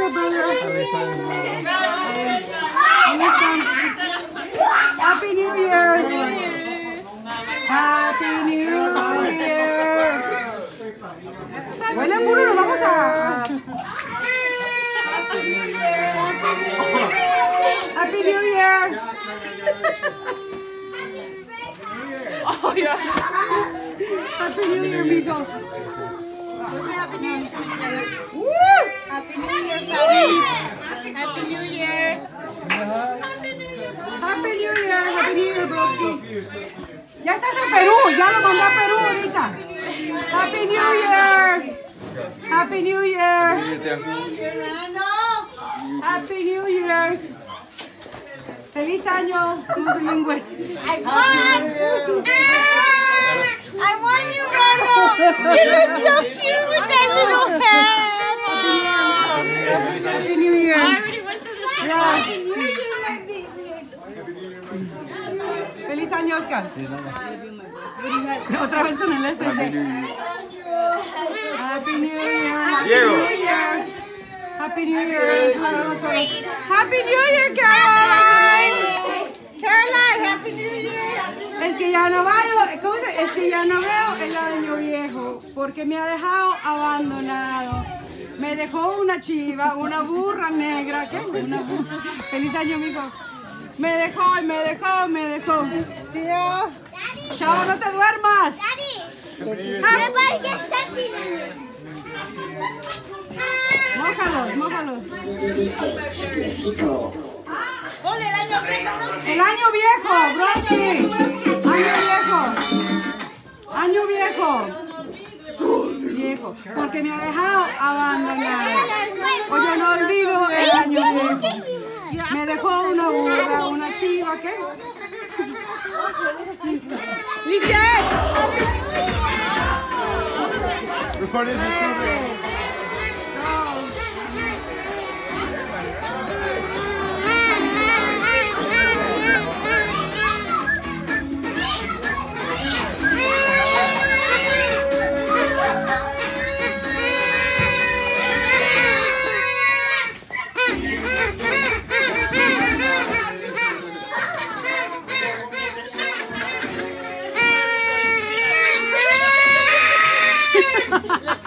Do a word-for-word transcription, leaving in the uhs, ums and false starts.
Year, brother. Happy New Year. Happy New Year. Huele puro, nos vamos a... Happy New Year. Oh, yes. Happy New Year, amigo. Happy New Year. Woo! Happy New Year, Paris. Happy New Year. Happy New Year, Happy New Year, broski. Ya estás en Perú, ya lo mandé a Perú ahorita. Happy New Year. Happy New Year. Happy New Year's. Feliz año, somos bilingües. I won! I won you, Rolo! You look so cute with that little hat! Happy New Year. I already went to the Yeah. Feliz año, Oscar. Otra vez con el S. Happy New Year. Happy New Year. Happy New Year. Happy New Year, Caroline. Caroline, Happy New Year! Es que ya no veo, ¿cómo se? Es que ya no veo el año viejo porque me ha dejado abandonado. Me dejó una chiva, una burra negra. ¿Qué? Una burra. Feliz año, amigo. Me dejó, me dejó, me dejó. Tío. Chao, no te duermas. Mójalos, mójalos. Ponle el año viejo. El año viejo, Broski. Año viejo. Año viejo. Viejo. Porque me ha dejado abandonado. Oye, no olvido el año viejo. Me dejó una burra, una chiva, ¿qué? Lisette. Let's